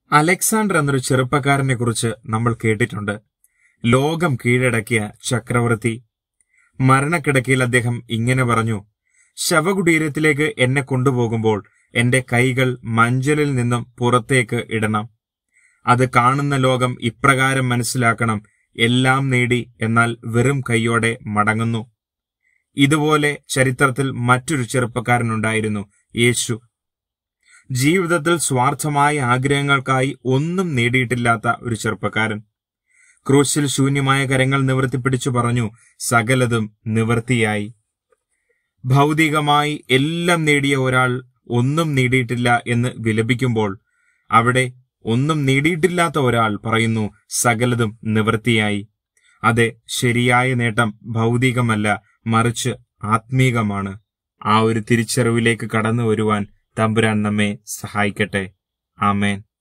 Alexander എന്നൊരു ചെറുപ്പക്കാരനെ കുറിച്ച് നമ്മൾ കേട്ടിട്ടുണ്ട്. ലോകം കീഴടക്കിയ ചക്രവർത്തി. മരണക്കിടക്കയിൽ അദ്ദേഹം ഇങ്ങനെ പറഞ്ഞു: ശവകുടീരത്തിലേക്ക് എന്നെ കൊണ്ടുപോകുമ്പോൾ എന്റെ കൈകൾ മഞ്ചലിൽ നിന്നും പുറത്തേക്ക് ഇടണം. അത് കാണുന്ന ലോകം ഇപ്രകാരം മനസ്സിലാക്കണം: എല്ലാം നേടി, എന്നാൽ വെറും കൈയോടെ മടങ്ങുന്നു. ഇതുപോലെ ചരിത്രത്തിൽ മറ്റൊരു ചെറുപ്പക്കാരനുണ്ടായിരുന്നു, യേശു. ജീവിതത്തിൽ സ്വാർത്ഥമായ ആഗ്രഹങ്ങൾക്കായി ഒന്നും നേടിയിട്ടില്ലാത്ത ഒരു ചെറുപ്പക്കാരൻ. ക്രൂശിൽ ശൂന്യമായ കരങ്ങൾ നിവർത്തിപ്പിടിച്ചു പറഞ്ഞു: സകലതും നിവൃത്തിയായി. ഭൗതികമായി എല്ലാം നേടിയ ഒരാൾ ഒന്നും നേടിയിട്ടില്ല എന്ന് വിലപിക്കുമ്പോൾ, അവിടെ ഒന്നും നേടിയിട്ടില്ലാത്ത ഒരാൾ പറയുന്നു: സകലതും നിവൃത്തിയായി. അതെ, ശരിയായ നേട്ടം ഭൗതികമല്ല, മറിച്ച് ആത്മീകമാണ്. ആ ഒരു തിരിച്ചറിവിലേക്ക് കടന്നു വരുവാൻ തമ്പുരാൻ നമ്മെ സഹായിക്കട്ടെ. ആമേൻ.